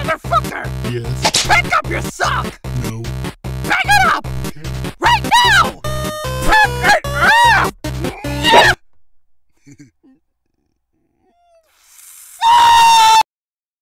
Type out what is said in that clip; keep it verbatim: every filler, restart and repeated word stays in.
Motherfucker! Yes. Pick up your sock! No. Pick it up! Okay. Right now! Pick it up! Yeah! Fuck!